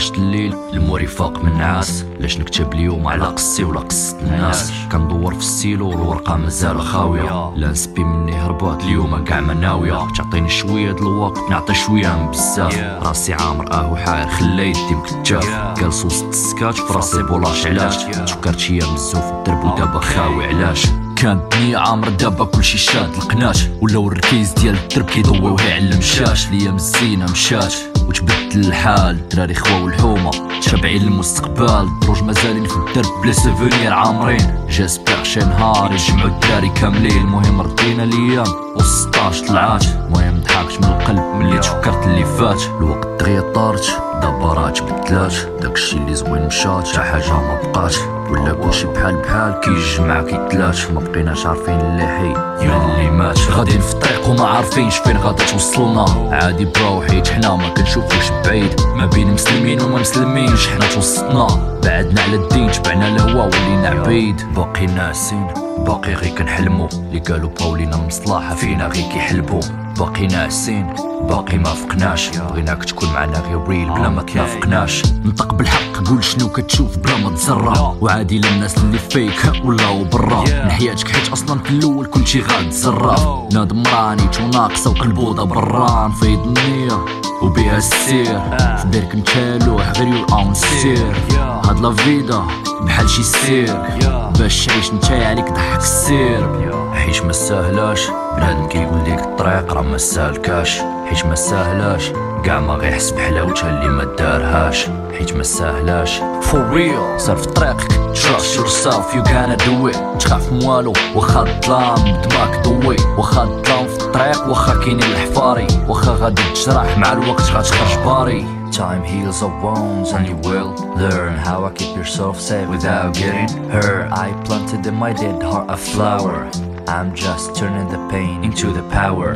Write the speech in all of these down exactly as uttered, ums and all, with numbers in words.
خرجت الليل المرافق من نعاس، لاش نكتب اليوم على قصي ولا قصة الناس. كندور في السيلو والورقة مازال خاوية، لا نسبي مني هربات اليوم كاع ما ناوية. تعطيني شوية د الوقت نعطي شوية من بزاف، راسي عامر اه وحاير خلى يدي مكتاف. جالس وسط السكات فراسي بولاش علاش، تفكرت شي مزوف الدرب ودابا خاوي علاش. كانت الدنيا عامرة دابا كلشي شاد القناش، ولاو الركيز ديال الدرب كيضويو غير على المشاش. الايام الزينة مشات وتبدل الحال، الدراري خوا والحومة تابعين المستقبل، الدروج مازالين في الدرب بلا سيفونير عامرين. جاسبيغ شي نهار يجمعو الدراري كاملين، المهم ردينا الايام وستاش طلعات. المهم ضحكت من القلب ملي تفكرت اللي فات، الوقت دغيا طارت دابا راه تبدلات. داكشي اللي زوين مشات تا حاجة ما بقات، ولا كلشي بحال بحال كيجمع كيتلات. ما بقيناش عارفين اللي حي من اللي مات، غاديين في الطريق وما عارفينش فين غادا توصلنا. عادي براو حيت حنا ما كنشوفوش بعيد، ما بين مسلمين وما مسلمينش حنا توسطنا. بعدنا على الدين تبعنا الهوا ولينا عبيد، باقي ناعسين باقي غير كنحلمو. اللي قالوا باولينا مصلحة فينا غير كيحلبو، باقي ناعسين باقي ما فقناش. بغيناك تكون معنا غير ريل بلا ما تنافقناش. نطق بالحق قول شنو كتشوف بلا ما تزرع، وعادي للناس اللي فيك ولاو برا من حياتك، حيت اصلا في الاول كنتي غاد زراف. نادم راني ناقصه وقلبوضه برا، نفيض النية وبيها السير. في بالك نتالوح غير يور اون سير، هاد لا فيدا بحال شي سير، باش تعيش نتايا عليك ضحك السير. حيت ما ساهلاش بنادم كيقول ليك الطريق راه ما سالكاش، حيت ما ساهلاش كاع ما غيحس بحلاوتها اللي ما دارهاش. حيت ما ساهلاش for real صار في طريقك trust yourself you gonna do it. تخاف من والو واخا الظلام دماغك ضوي، واخا الظلام في الطريق واخا كاينين الحفاري، واخا غادي تجرح مع الوقت غتخرج باري. Time heals our wounds and you will learn how to keep yourself safe without getting hurt. I planted in my dead heart a flower, I'm just turning the pain into the power.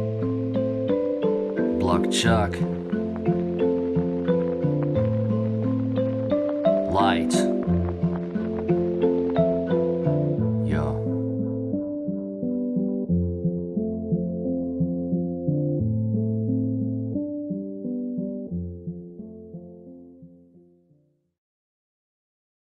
Block Chuck Light.